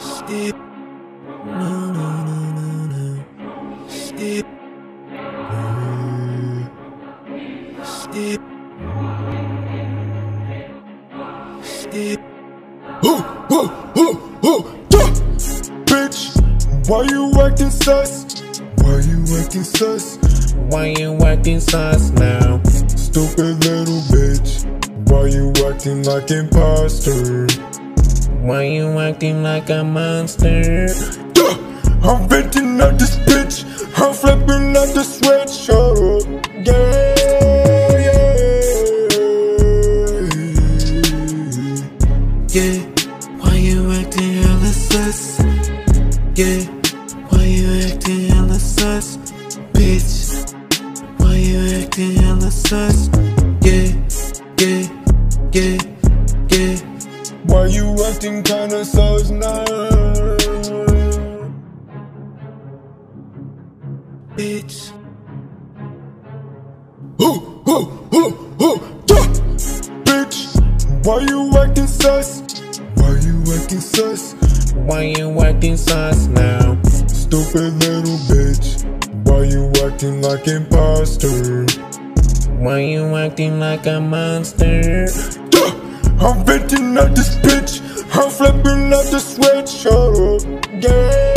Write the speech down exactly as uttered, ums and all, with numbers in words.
Skip. No, no, no, no, no. Skip. Skip. Skip. Ooh, ooh, ooh, ooh, yeah. Bitch, why you acting sus? Why you acting sus? Why you acting sus now? Stupid little bitch. Why you acting like imposter? Why you acting like a monster? Yeah. I'm venting out this bitch. I'm flipping out the sweatshirt. Yeah, yeah. Yeah, why you acting hella sus? Yeah, why you acting hella sus? Bitch, why you acting hella sus? Yeah, yeah, yeah, yeah. Why you acting kinda sus now? Bitch. Ooh, ooh, ooh, ooh, yeah. Bitch, why you acting sus? Why you acting sus? Why you acting sus now? Stupid little bitch. Why you acting like imposter? Why you acting like a monster? Yeah. I'm venting out this bitch. I'm flipping out the sweatshirt. Yeah.